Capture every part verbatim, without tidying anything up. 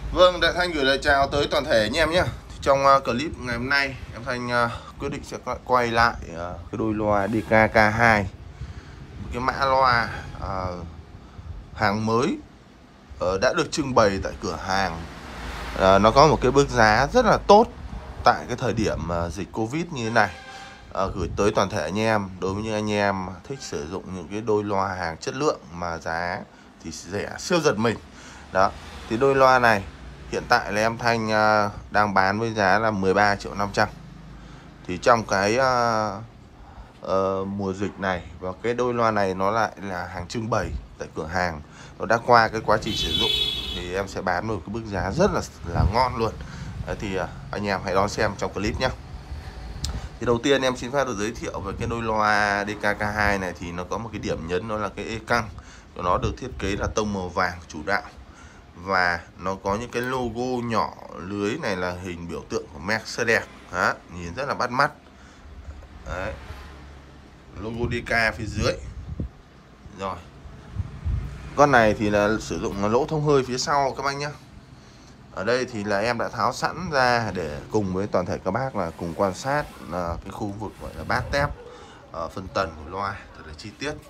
Vâng, Đại Thanh gửi lời chào tới toàn thể anh em nhé. Trong uh, clip ngày hôm nay, em Thanh uh, quyết định sẽ quay lại uh, cái đôi loa đê ca K hai, một cái mã loa uh, hàng mới uh, đã được trưng bày tại cửa hàng. Uh, nó có một cái mức giá rất là tốt tại cái thời điểm uh, dịch Covid như thế này. Uh, gửi tới toàn thể anh em, đối với những anh em thích sử dụng những cái đôi loa hàng chất lượng mà giá thì rẻ siêu giật mình. Đó, thì đôi loa này hiện tại là em Thanh uh, đang bán với giá là mười ba triệu năm trăm. Thì trong cái uh, uh, mùa dịch này, và cái đôi loa này nó lại là hàng trưng bày tại cửa hàng, nó đã qua cái quá trình sử dụng, thì em sẽ bán một cái mức giá rất là là ngon luôn. Đấy, thì uh, anh em hãy đón xem trong clip nhé. Thì đầu tiên em xin phép được giới thiệu về cái đôi loa đê ca K hai này. Thì nó có một cái điểm nhấn, đó là cái e căng của nó được thiết kế là tông màu vàng chủ đạo, và nó có những cái logo nhỏ lưới này là hình biểu tượng của Mercedes. Đó, nhìn rất là bắt mắt. Đấy, logo đê ca phía dưới. Rồi, con này thì là sử dụng lỗ thông hơi phía sau các bác nhé. Ở đây thì là em đã tháo sẵn ra để cùng với toàn thể các bác là cùng quan sát là cái khu vực gọi là bát tép, uh, phân tần của loa thật là chi tiết.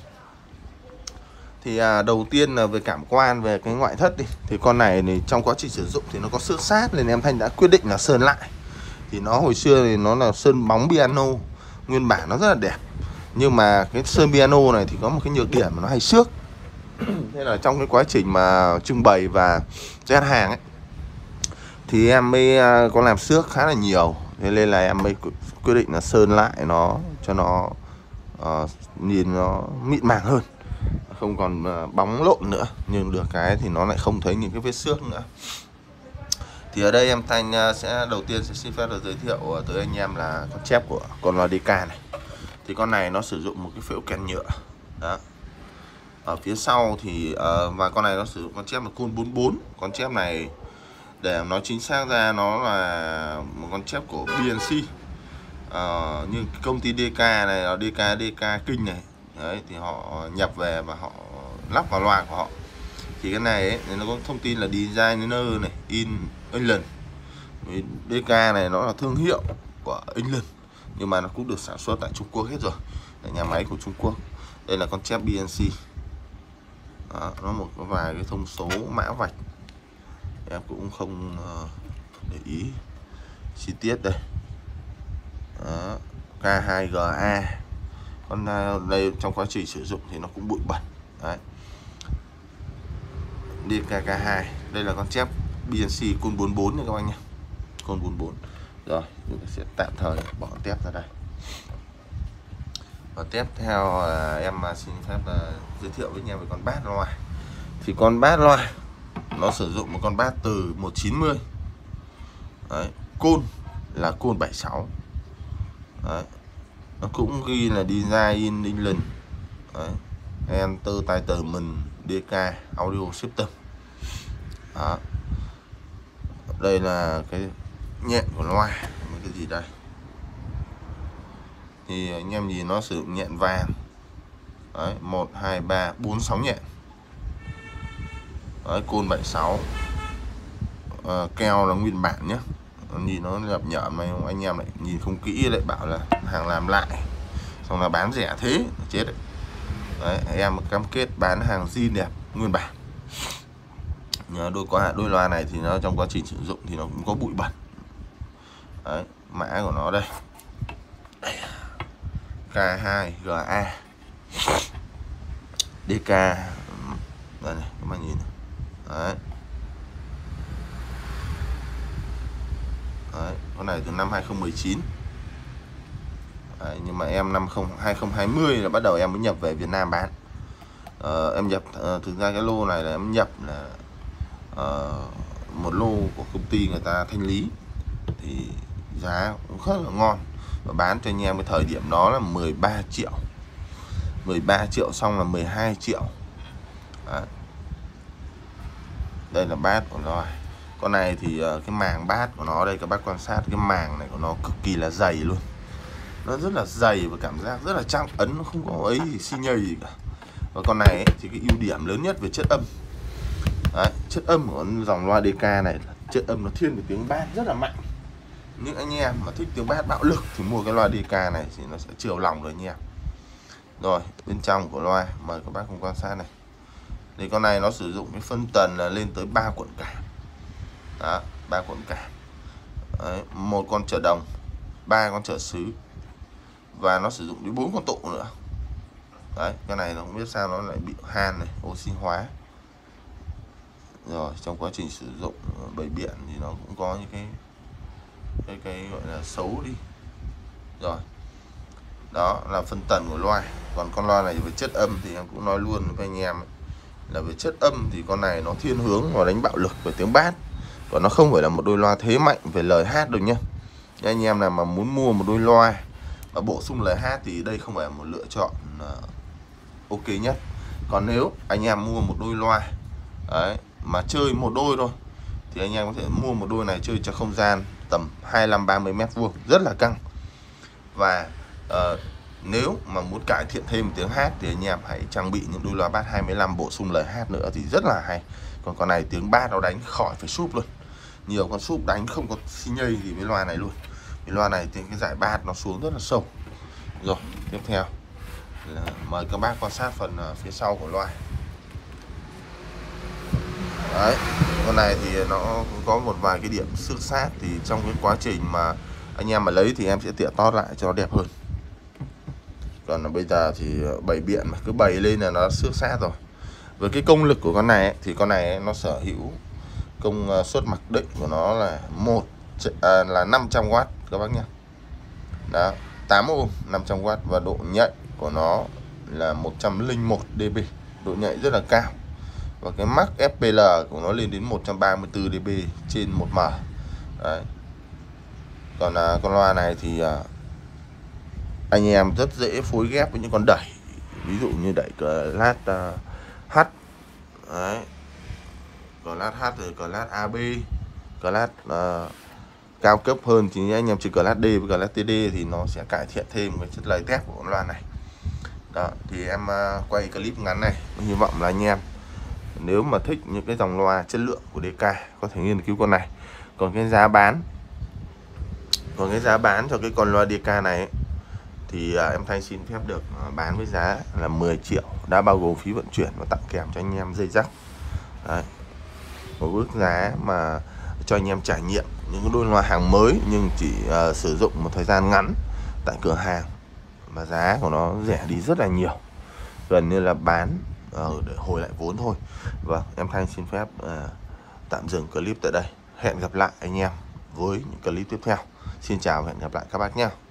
Thì à, đầu tiên là về cảm quan về cái ngoại thất đi, thì con này thì trong quá trình sử dụng thì nó có xước sát, nên em Thanh đã quyết định là sơn lại. Thì nó hồi xưa thì nó là sơn bóng piano nguyên bản, nó rất là đẹp, nhưng mà cái sơn piano này thì có một cái nhược điểm mà nó hay xước. Thế là trong cái quá trình mà trưng bày và giao hàng ấy, thì em mới có làm xước khá là nhiều. Thế nên là em mới quyết định là sơn lại nó cho nó uh, nhìn nó mịn màng hơn, không còn bóng lộn nữa. Nhưng được cái thì nó lại không thấy những cái vết xước nữa. Thì ở đây em Thanh sẽ đầu tiên sẽ xin phép được giới thiệu tới anh em là con chép của con loa đê ca này. Thì con này nó sử dụng một cái phễu kèn nhựa. Đó, ở phía sau thì uh, và con này nó sử dụng con chép là Côn bốn bốn. Con chép này để nói chính xác ra nó là một con chép của bê en xê. Uh, nhưng công ty đê ca này là đê ca đê ca Kinh này. Đấy, thì họ nhập về và họ lắp vào loa của họ. Thì cái này ấy, nó có thông tin là designer này, in England. đê ca này nó là thương hiệu của England, nhưng mà nó cũng được sản xuất tại Trung Quốc hết rồi, là nhà máy của Trung Quốc. Đây là con chép bê en xê. Đó, nó một vài cái thông số mã vạch em cũng không uh, để ý chi tiết đây. Đó, K hai G A. Con đây trong quá trình sử dụng thì nó cũng bụi bẩn. Đấy, đê ca K hai. Đây là con chép bê en xê Côn bốn bốn nha các anh nhé, Côn bốn bốn. Rồi, chúng ta sẽ tạm thời bỏ tép ra đây. Và tiếp theo là em xin phép là giới thiệu với anh em về con bát loa. Thì con bát loa nó sử dụng một con bát từ một chín mươi. Đấy, côn là côn bảy sáu. Đấy, nó cũng ghi là Design in England. Đấy, Entertainment đê ca Audio System. Đó, đây là cái nhện của loa. Cái gì đây? Thì anh em nhìn nó sử dụng nhện vàng. Đấy, một, hai, ba, bốn, sáu nhện. Đấy, côn bảy sáu. À, keo là nguyên bản nhé. Nhìn nó nhập nhợm này, anh em lại nhìn không kỹ lại bảo là hàng làm lại, xong là bán rẻ thế, chết đấy. Đấy, em cam kết bán hàng zin đẹp nguyên bản. Đôi qua đôi loa này thì nó trong quá trình sử dụng thì nó cũng có bụi bẩn. Đấy, mã của nó đây, K hai G A đê ca. Đây này các bạn nhìn. Đấy. Đấy, con này từ năm hai không một chín. Đấy, nhưng mà em năm hai không hai không là bắt đầu em mới nhập về Việt Nam bán. Ờ, em nhập uh, thực ra cái lô này là em nhập là uh, một lô của công ty người ta thanh lý, thì giá cũng rất là ngon, và bán cho anh em cái thời điểm đó là mười ba triệu. mười ba triệu xong là mười hai triệu. Đấy, đây là bát của nó. Con này thì uh, cái màng bát của nó đây các bác quan sát, cái màng này của nó cực kỳ là dày luôn. Nó rất là dày và cảm giác rất là chắc ấn, nó không có ấy gì xi nhây gì cả. Và con này ấy, thì cái ưu điểm lớn nhất về chất âm Đấy, chất âm của dòng loa đê ca này, chất âm nó thiên về tiếng bass rất là mạnh. Những anh em mà thích tiếng bass bạo lực thì mua cái loa đê ca này thì nó sẽ chiều lòng rồi anh em. Rồi, bên trong của loa mời các bác cùng quan sát này. Thì con này nó sử dụng cái phân tần là lên tới ba cuộn cảm. Đó, ba cuộn cảm. Đấy, một con trở đồng, ba con trở sứ, và nó sử dụng đến bốn con tụ nữa. Đấy, cái này nó không biết sao nó lại bị han này, oxy hóa. Rồi trong quá trình sử dụng bầy biện thì nó cũng có những cái cái cái gọi là xấu đi. Rồi, đó là phân tần của loa. Còn con loa này về chất âm thì em cũng nói luôn với anh em ấy, là về chất âm thì con này nó thiên hướng vào đánh bạo lực về tiếng bass, còn nó không phải là một đôi loa thế mạnh về lời hát đâu nhá. Nên anh em nào mà muốn mua một đôi loa và bổ sung lời hát thì đây không phải là một lựa chọn uh, ok nhất. Còn nếu anh em mua một đôi loa đấy, mà chơi một đôi thôi thì anh em có thể mua một đôi này chơi cho không gian tầm hai mươi lăm ba mươi mét vuông rất là căng. Và uh, nếu mà muốn cải thiện thêm tiếng hát thì anh em hãy trang bị những đôi loa bass hai mươi lăm bổ sung lời hát nữa thì rất là hay. Còn con này tiếng bass nó đánh khỏi phải súp luôn. Nhiều con súp đánh không có xi nhây gì với loa này luôn. Cái loa này thì cái giải bass nó xuống rất là sâu. Rồi, tiếp theo là mời các bác quan sát phần phía sau của loa. Đấy, con này thì nó có một vài cái điểm xước sát, thì trong cái quá trình mà anh em mà lấy thì em sẽ tỉa tót lại cho nó đẹp hơn. Còn bây giờ thì bày biện mà cứ bày lên là nó xước sát rồi. Với cái công lực của con này ấy, thì con này ấy, nó sở hữu công suất mặc định của nó là một à, là năm trăm oát các bác nhé. Đó, tám ôm năm trăm oát, và độ nhạy của nó là một trăm lẻ một đê bê, độ nhạy rất là cao. Và cái max ép pê lờ của nó lên đến một trăm ba mươi tư đê bê trên một M. Đấy. Còn à, con loa này thì à, anh em rất dễ phối ghép với những con đẩy, ví dụ như đẩy class uh, H, đấy, class H rồi class a bê, class uh, cao cấp hơn thì anh em chỉ class D với class tê đê thì nó sẽ cải thiện thêm cái chất lời tép của con loa này. Đó, thì em uh, quay clip ngắn này, hy vọng là anh em nếu mà thích những cái dòng loa chất lượng của đê ca có thể nghiên cứu con này. Còn cái giá bán, còn cái giá bán cho cái con loa đê ca này ấy, thì uh, em Thanh xin phép được uh, bán với giá là mười triệu, đã bao gồm phí vận chuyển và tặng kèm cho anh em dây rắc. Đấy, một mức giá mà cho anh em trải nghiệm những đôi loa hàng mới nhưng chỉ uh, sử dụng một thời gian ngắn tại cửa hàng, và giá của nó rẻ đi rất là nhiều, gần như là bán uh, để hồi lại vốn thôi. Vâng, em Thanh xin phép uh, tạm dừng clip tại đây. Hẹn gặp lại anh em với những clip tiếp theo. Xin chào và hẹn gặp lại các bác nhé.